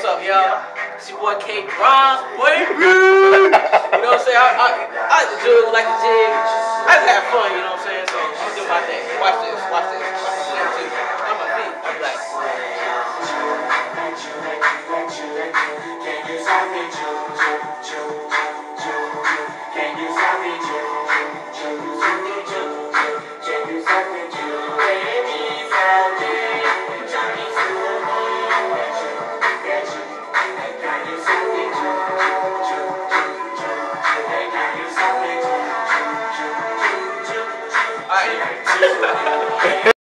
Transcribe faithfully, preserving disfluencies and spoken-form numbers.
what's up, y'all? It's your boy K Bronze, baby. You know what I'm saying? I, I, I like to jig, like to jig. I just have fun, you know what I'm saying? So I'm doing my thing. Watch this, watch this, watch this thing too. I'm a beat. I'm like. All right.